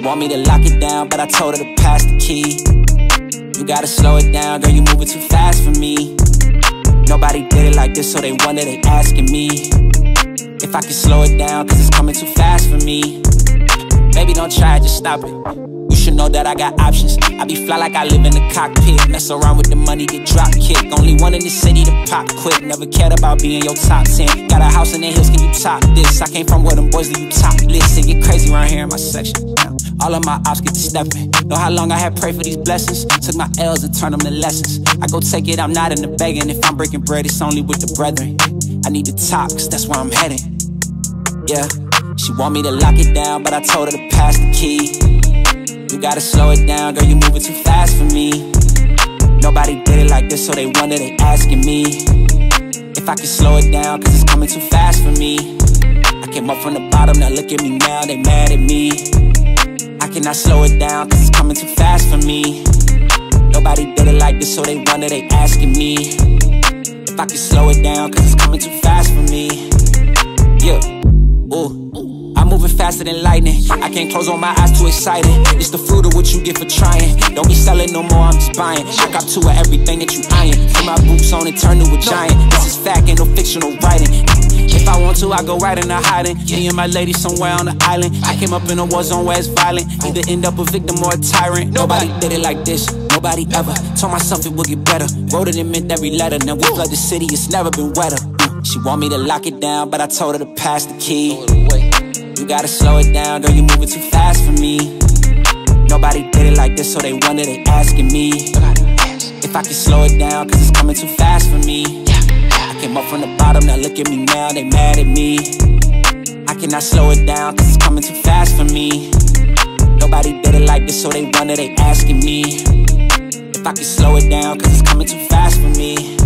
want me to lock it down, but I told her to pass the key. You gotta slow it down, girl, you moving too fast for me. Nobody did it like this, so they wonder, they asking me if I can slow it down, cause it's coming too fast for me. Baby, don't try it, just stop it. You should know that I got options. I be fly like I live in the cockpit. Mess around with the money, get drop kick. Only one in the city to pop quick. Never cared about being your top 10. Got a house in the hills, can you top this? I came from where them boys leave you topless. It get crazy around here in my section. All of my ops get to stepping. Know how long I had prayed for these blessings. Took my L's and turned them to lessons. I go take it, I'm not in the begging. If I'm breaking bread, it's only with the brethren. I need to top, cause that's where I'm heading. Yeah, she want me to lock it down, but I told her to pass the key. You gotta slow it down, girl, you moving too fast for me. Nobody did it like this, so they wonder, they asking me if I can slow it down, cause it's coming too fast for me. I came up from the bottom, now look at me now, they mad at me. I cannot slow it down, cause it's coming too fast for me. Nobody did it like this, so they wonder, they asking me if I can slow it down, cause it's coming too fast for me. Yeah, ooh, I'm moving faster than lightning. I can't close on my eyes, too excited. It's the fruit of what you get for trying. Don't be selling no more, I'm just buying. I got to everything that you eyeing. Put my boots on and turn to a giant. This is fact, ain't no fictional writing. If I want to, I go right into hiding. Me and my lady somewhere on the island. I came up in a war zone where it's violent. Either end up a victim or a tyrant. Nobody did it like this, nobody ever. Told myself it would get better. Wrote it and meant every letter. Now we flood the city, it's never been wetter. She want me to lock it down, but I told her to pass the key. You gotta slow it down, girl, you moving too fast for me. Nobody did it like this, so they wonder, they asking me if I can slow it down, cause it's coming too fast for me. I came up from the bottom, now look at me now, they mad at me. I cannot slow it down, cause it's coming too fast for me. Nobody did it like this, so they wonder, they asking me if I can slow it down, cause it's coming too fast for me.